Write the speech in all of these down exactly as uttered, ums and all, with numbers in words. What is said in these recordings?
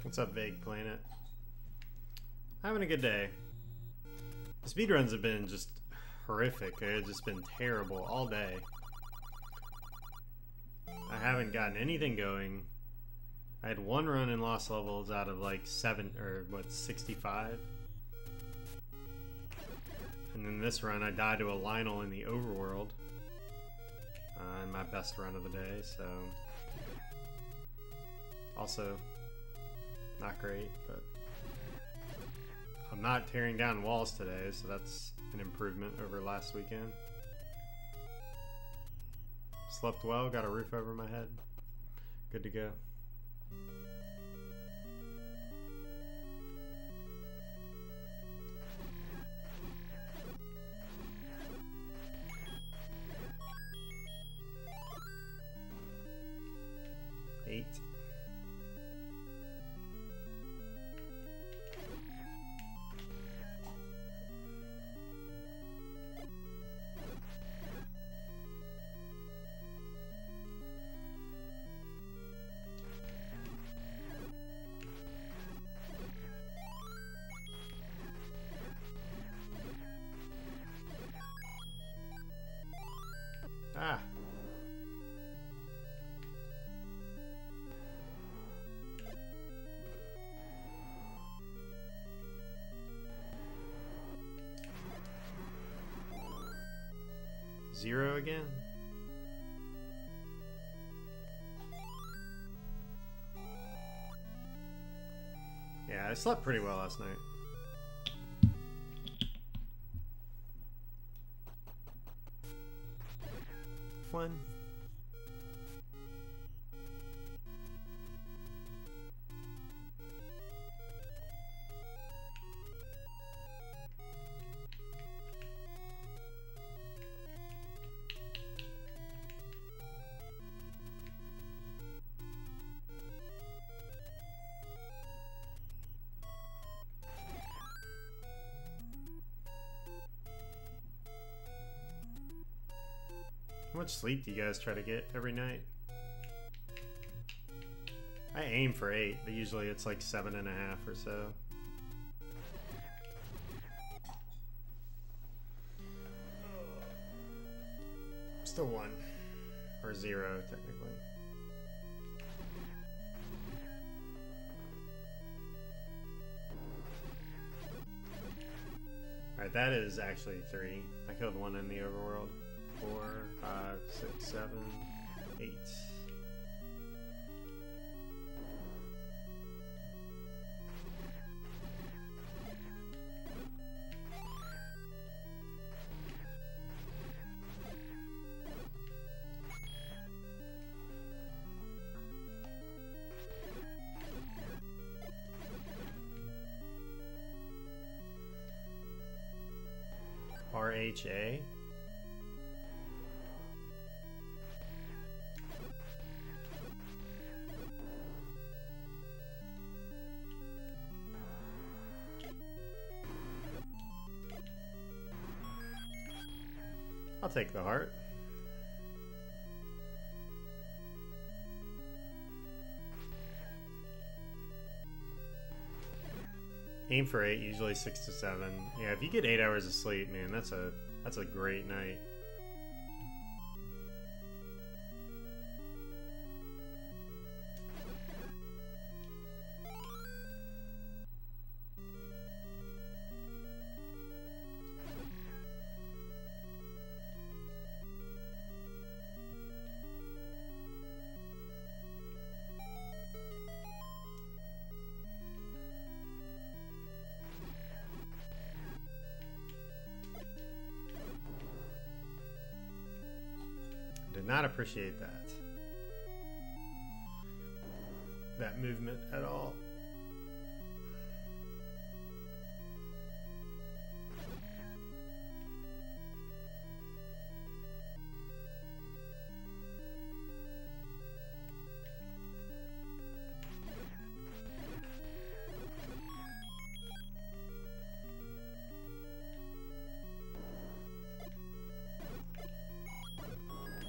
What's up, Vague Planet? Having a good day. The speedruns have been just horrific. They've just been terrible all day. I haven't gotten anything going. I had one run in lost levels out of like seven, or what, sixty-five? And then this run I died to a Lionel in the overworld. Uh, in my best run of the day, so... Also, not great, but... I'm not tearing down walls today, so that's an improvement over last weekend. Slept well, got a roof over my head. Good to go. Eight. Ah. Zero again? Yeah, I slept pretty well last night. One. How much sleep do you guys try to get every night? I aim for eight, but usually it's like seven and a half or so. Still one. Or zero, technically. Alright, that is actually three. I killed one in the overworld. Four, five, six, seven, eight. R H A? I'll take the heart. Aim for eight, usually six to seven. Yeah, if you get eight hours of sleep, man, that's a that's a great night. Did not appreciate that. That movement at all.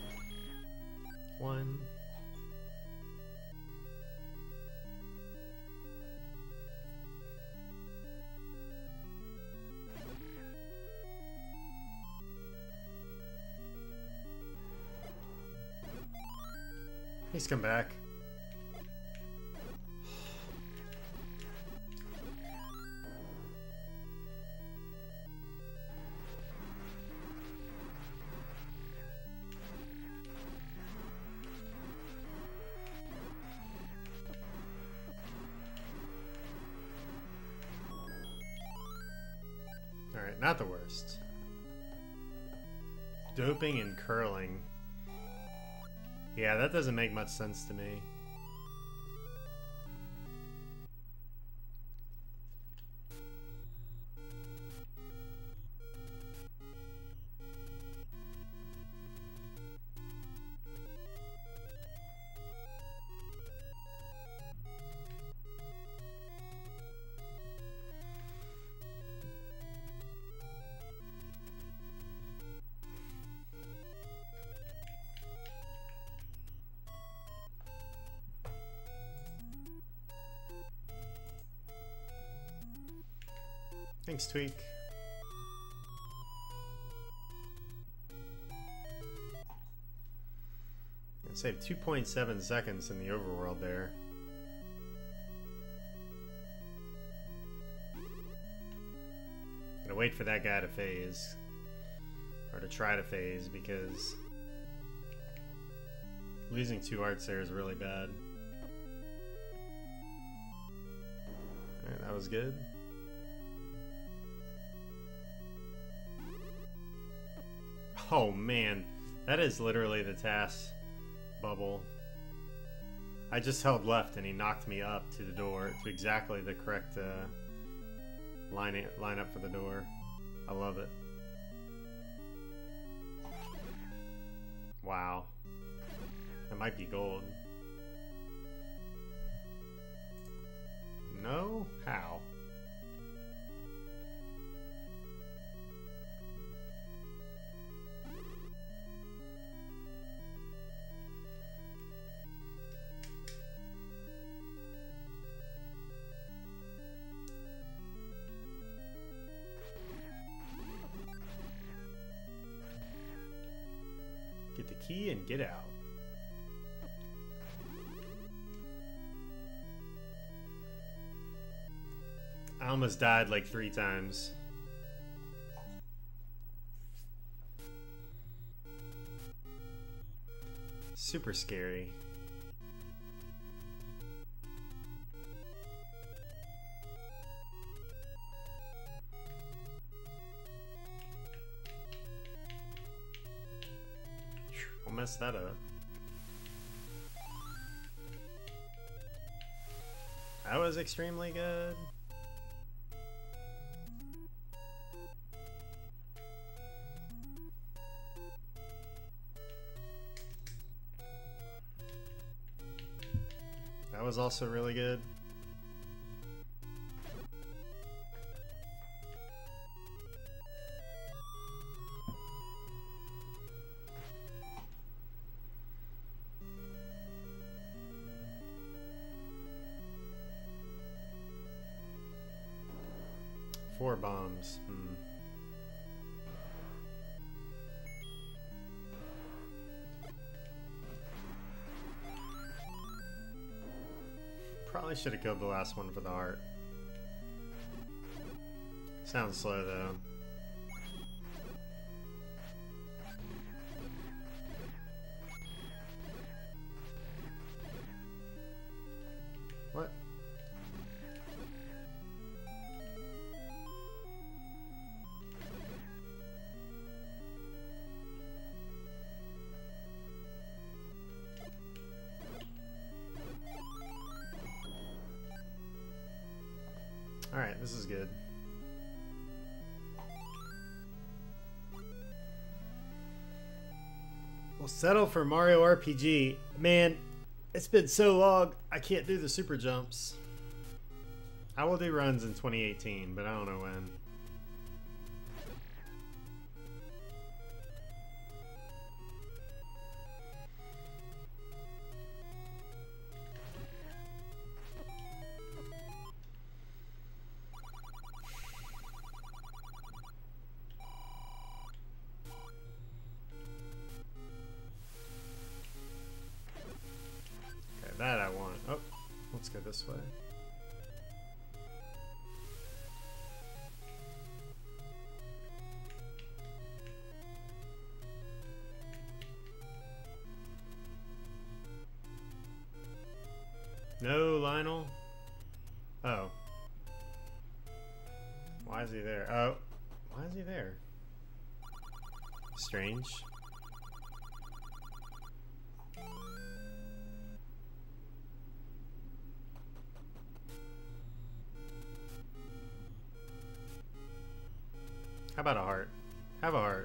One. He's come back. Alright, not the worst. Doping and curling. Yeah, that doesn't make much sense to me. Thanks, Tweak. I saved two point seven seconds in the overworld there. Gonna wait for that guy to phase. Or to try to phase, because losing two arts there is really bad. Alright, that was good. Oh man, that is literally the T A S bubble. I just held left and he knocked me up to the door, to exactly the correct uh, line, line up for the door. I love it. Wow. That might be gold. No? How? Get the key and get out. I almost died like three times. Super scary. I'll mess that up. That was extremely good. That was also really good. Four bombs. Hmm. Probably should have killed the last one for the heart. Sounds slow though. What? Alright, this is good. We'll settle for Mario R P G. Man, it's been so long, I can't do the super jumps. I will do runs in twenty eighteen, but I don't know when. this way. No, Lionel. Oh. Why is he there? Oh. Why is he there? Strange. How about a heart? Have a heart.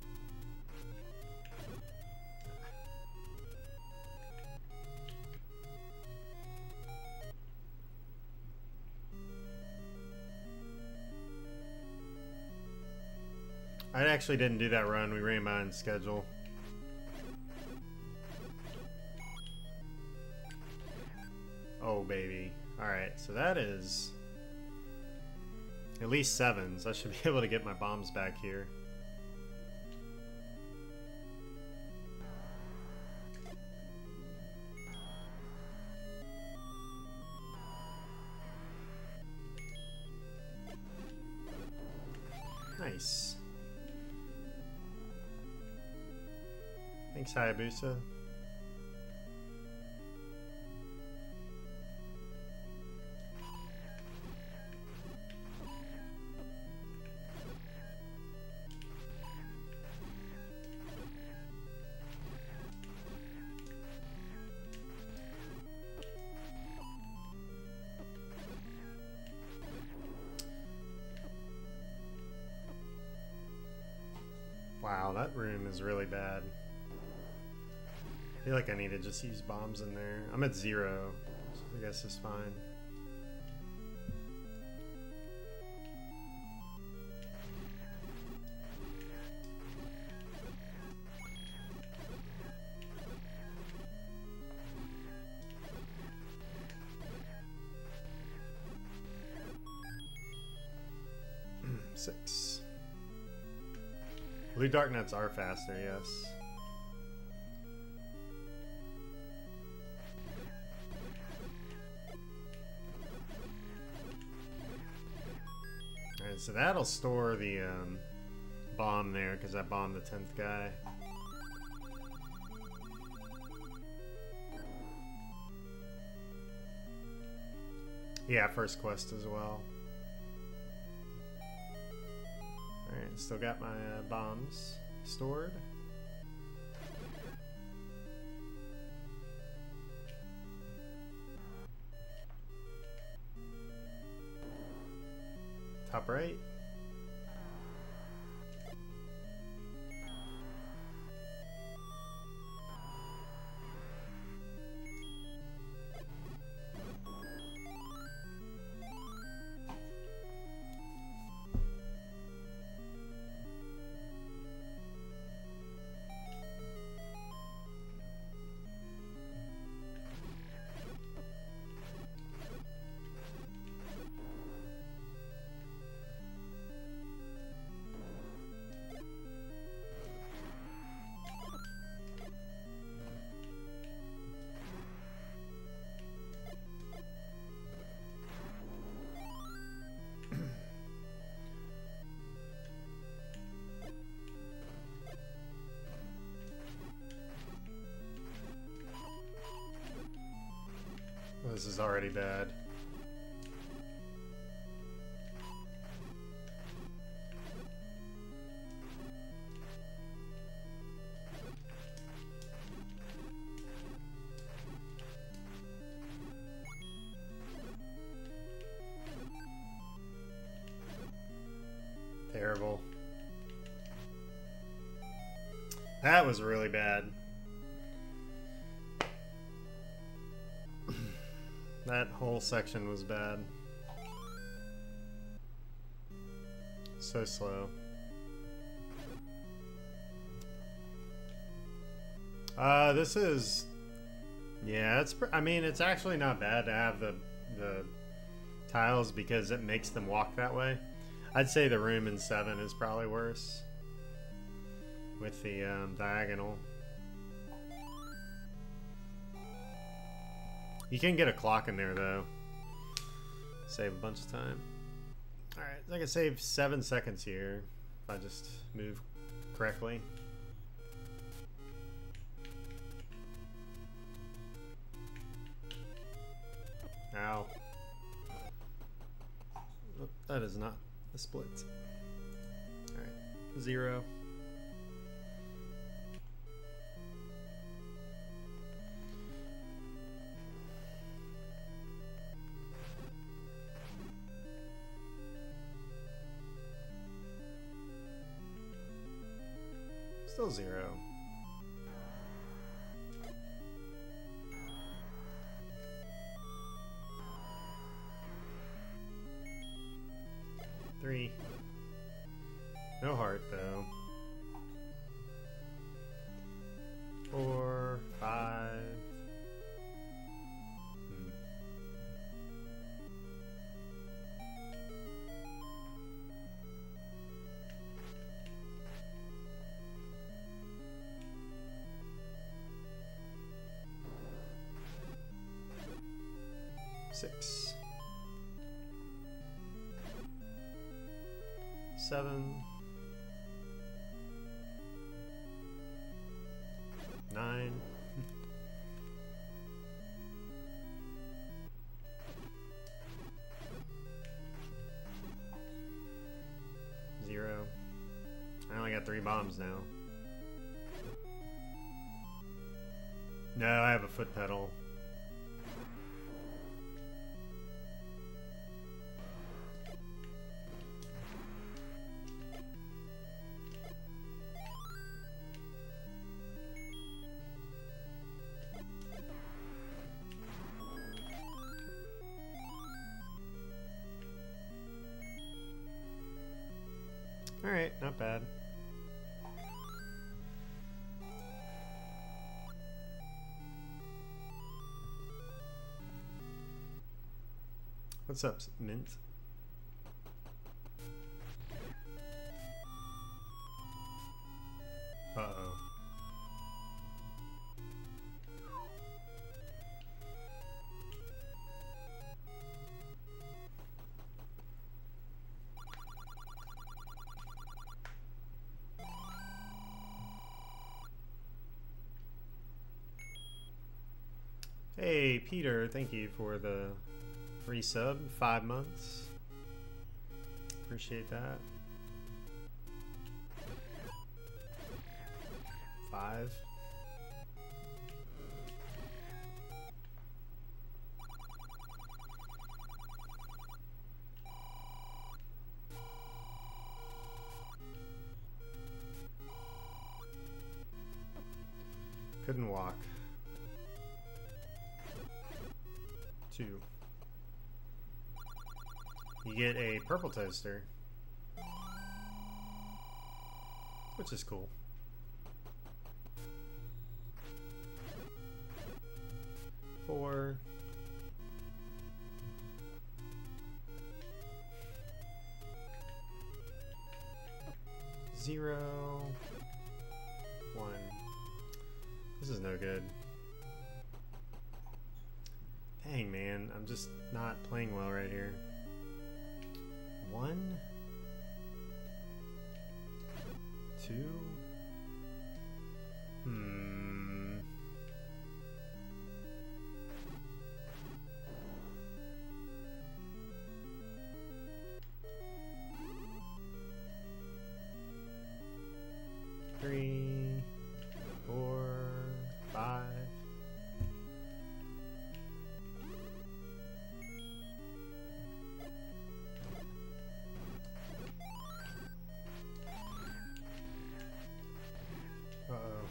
I actually didn't do that run. We ran behind schedule. Oh, baby. Alright, so that is at least sevens. I should be able to get my bombs back here. Nice. Thanks, Hayabusa. Wow, that room is really bad. I feel like I need to just use bombs in there. I'm at zero, so I guess it's fine. Six. Blue dark nets are faster, yes. Alright, so that'll store the um, bomb there because I bombed the tenth guy. Yeah, first quest as well. Alright, still got my uh, bombs stored. Top right. This is already bad. Terrible. That was really bad. That whole section was bad. So slow. Uh, this is... Yeah, it's... I mean, it's actually not bad to have the, the tiles because it makes them walk that way. I'd say the room in seven is probably worse. With the um, diagonal. You can get a clock in there though. Save a bunch of time. Alright, I can save seven seconds here if I just move correctly. Ow. Oh, that is not a split. Alright, zero. Still zero. Three. No heart though. Four, five. Hmm. Six. Seven. Nine. Zero. I only got three bombs now. No, I have a foot pedal. Alright, not bad. What's up, Mint? Uh-oh. Hey, Peter, thank you for the resub, five months. Appreciate that. Five. Couldn't walk. Two. You get a purple toaster, which is cool. Four. Zero. One. This is no good. Dang, man, I'm just not playing well right here. One, two, hmm. Three, four, five. Uh-oh.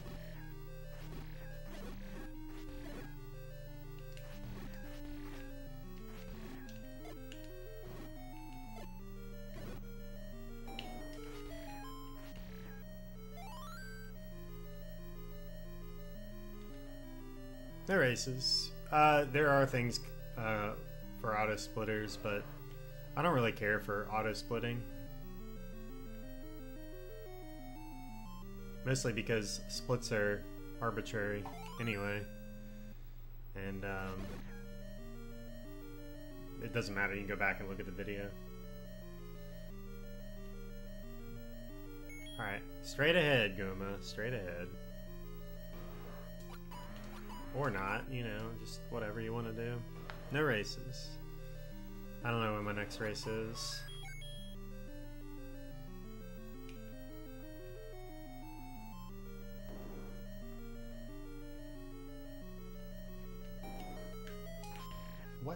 They're aces. Uh, there are things uh, for auto splitters, but I don't really care for auto splitting. Mostly because splits are arbitrary anyway. And um, it doesn't matter. You can go back and look at the video. Alright, straight ahead, Goma. Straight ahead. Or not, you know, just whatever you want to do. No races. I don't know when my next race is. What?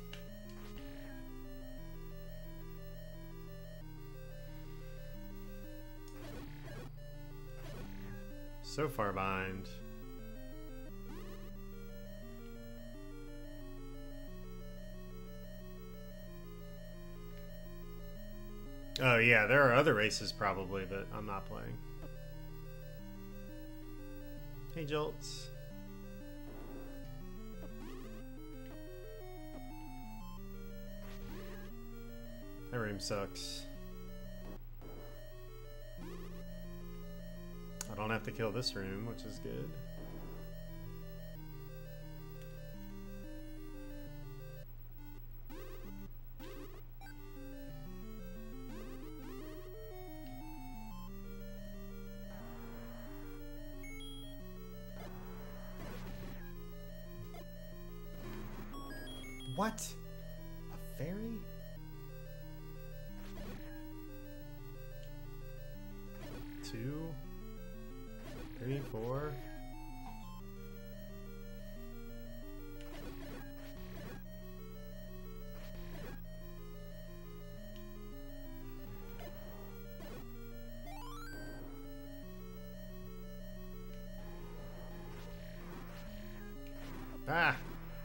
So far behind. Oh yeah, there are other races probably, but I'm not playing. Hey Jolts. That room sucks. I don't have to kill this room, which is good. What? A fairy? Two, three, four. Ah!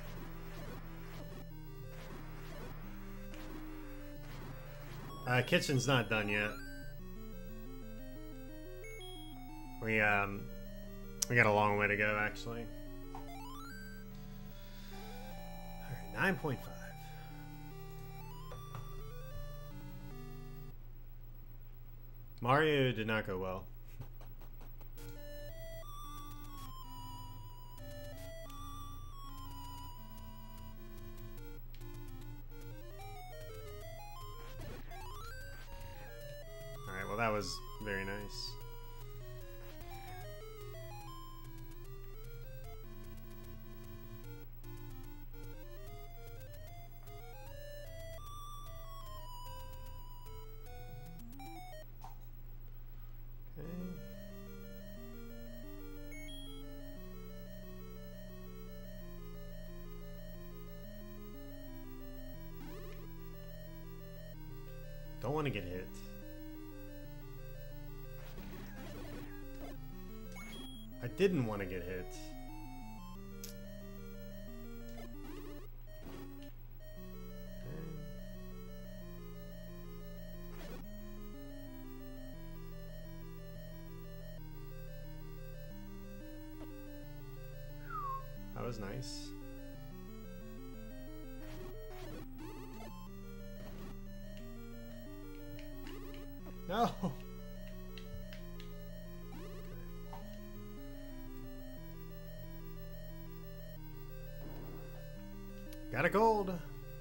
Uh, kitchen's not done yet. We, um, we got a long way to go, actually. Alright, nine point five. Mario did not go well. Alright, well that was very nice. Don't want to get hit. I didn't want to get hit. That was nice. No. Got a gold.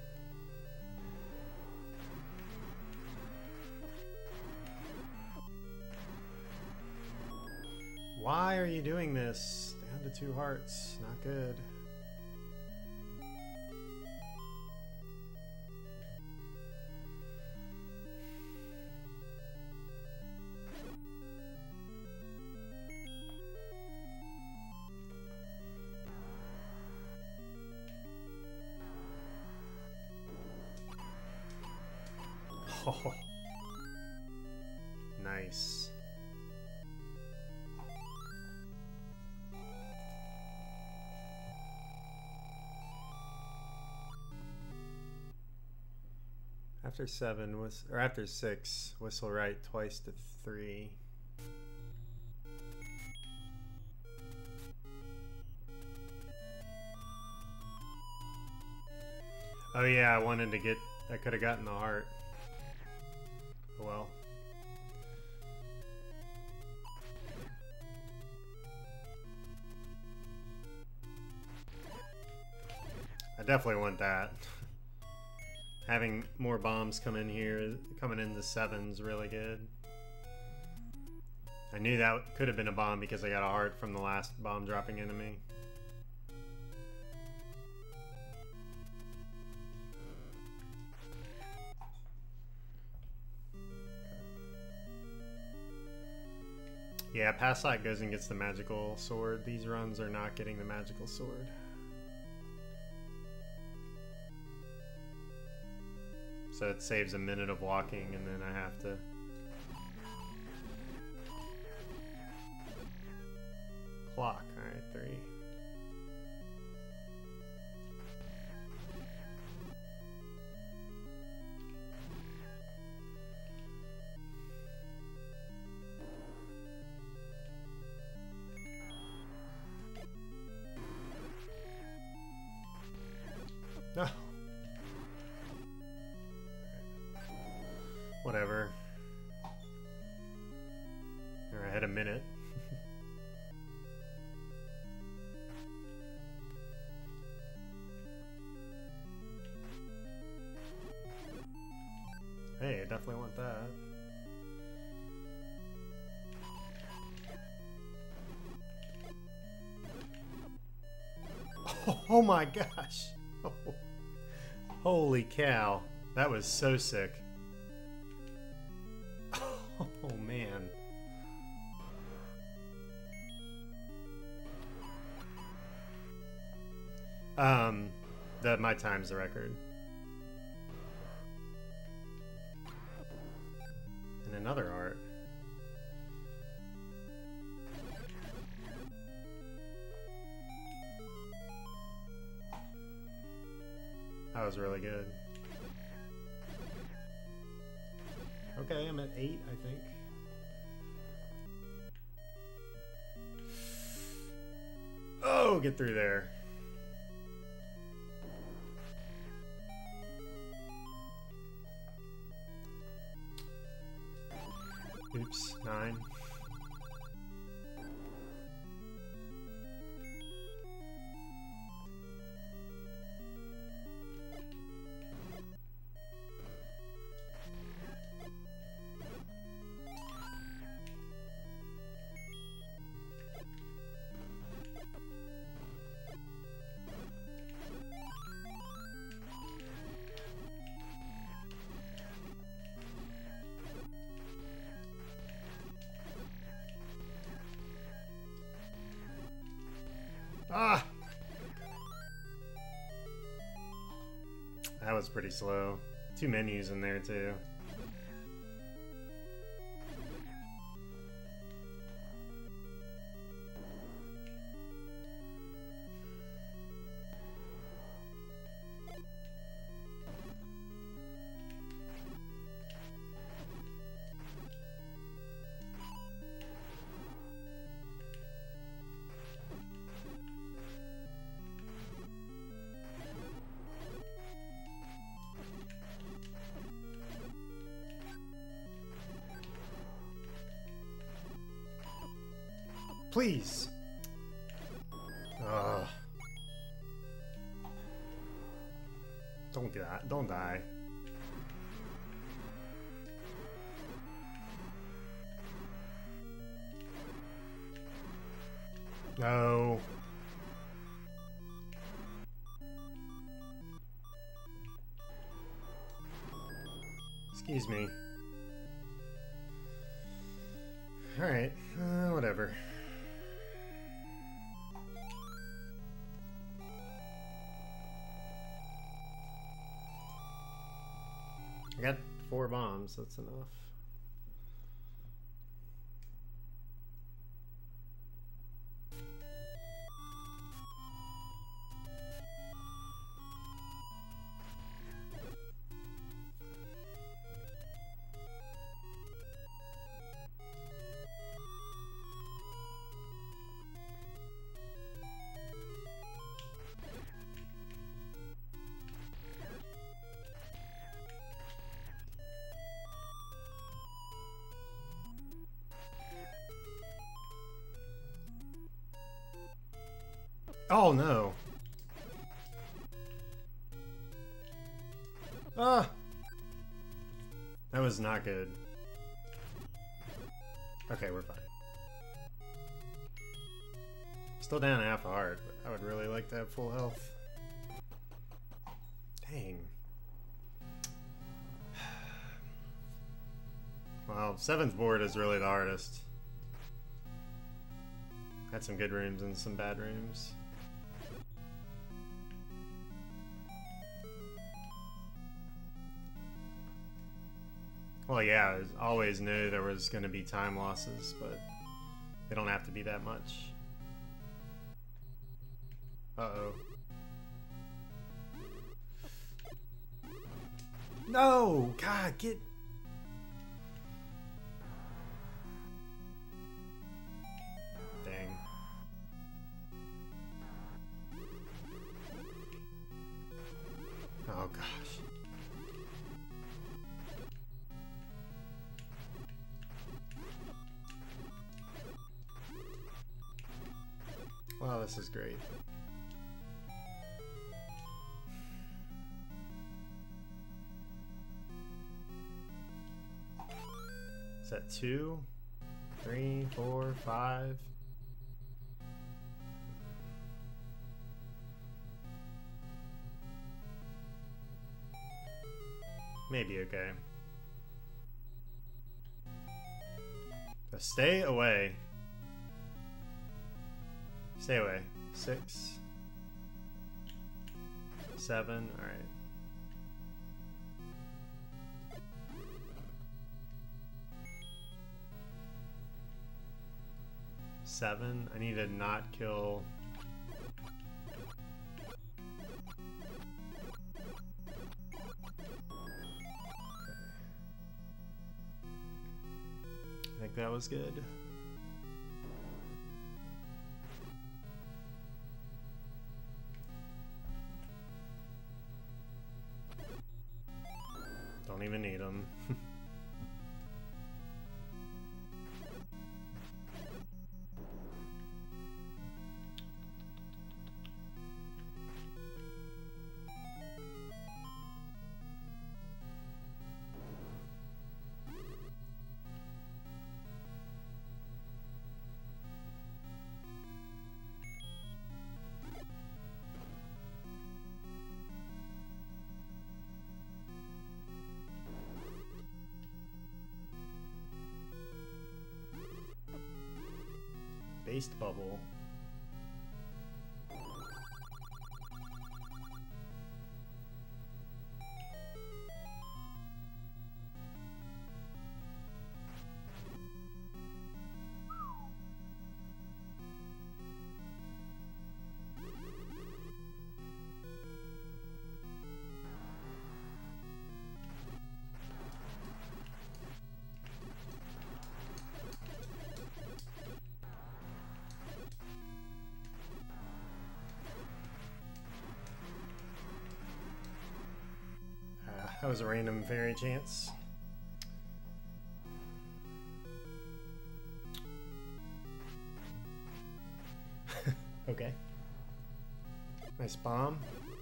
Why are you doing this? Down to two hearts. Not good. Oh, nice. After seven was, or after six, whistle right twice to three. Oh yeah, I wanted to get, I could have gotten the heart. Oh well. I definitely want that. Having more bombs come in here, coming into sevens, really good. I knew that could have been a bomb because I got a heart from the last bomb dropping into me. Yeah, past light goes and gets the magical sword. These runs are not getting the magical sword. So it saves a minute of walking, and then I have to... Clock, alright, three. No. Whatever. Alright, I had a minute. Hey, I definitely want that. Oh, oh my gosh. Oh. Holy cow. That was so sick. Oh man. Um, the my time's the record. And another art. That was really good. Okay, I'm at eight, I think. Oh, get through there. Oops, nine. Ah! That was pretty slow. Two menus in there, too. Please. Ugh. Don't die. Don't die. No. Excuse me. All right. Uh, whatever. I got four bombs, that's enough. Oh no. Ah. That was not good. Okay, we're fine. Still down half a heart, but I would really like to have full health. Dang. Well, seventh board is really the hardest. Had some good rooms and some bad rooms. Well, yeah, I always knew there was going to be time losses, but they don't have to be that much. Uh-oh. No! God, get... Dang. Oh, gosh. Wow, this is great. Is that two, three, four, five? Maybe okay. Just stay away. Stay away. Six. Seven. Alright. Seven. I need to not kill. I think that was good. Don't even need them. Based bubble. That was a random fairy chance. Okay. Nice bomb.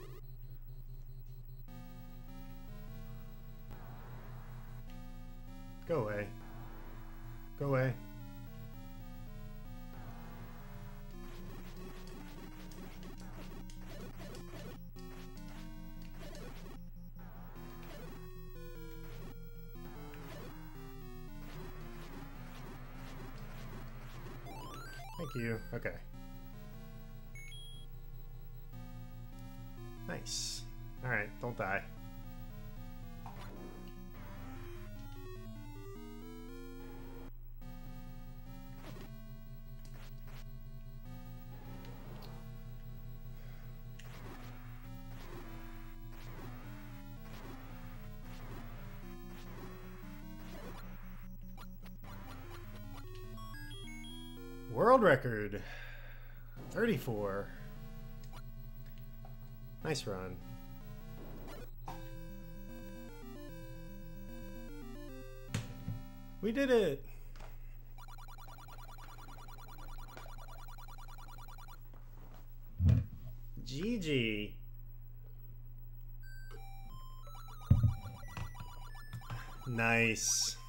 Go away. Go away. Thank you. Okay. Nice. Alright, don't die. World record. thirty-four. Nice run. We did it. G G. Nice.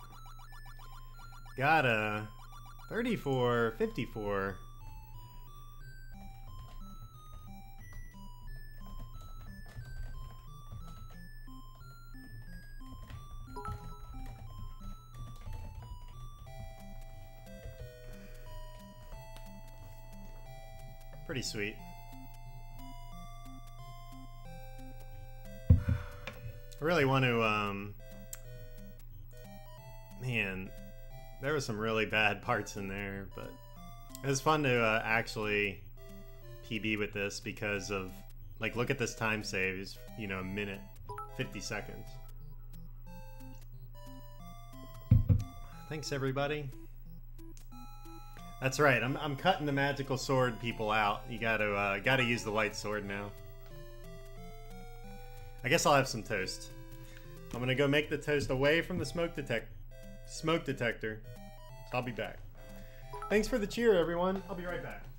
Got a thirty-four, fifty-four. Pretty sweet. I really want to, um, man, there were some really bad parts in there, but it was fun to uh, actually P B with this because of, like, look at this time save, it's, you know, a minute, fifty seconds. Thanks, everybody. That's right, I'm, I'm cutting the magical sword people out. You gotta, uh, gotta use the light sword now. I guess I'll have some toast. I'm gonna go make the toast away from the smoke detect smoke detector. So I'll be back. Thanks for the cheer, everyone. I'll be right back.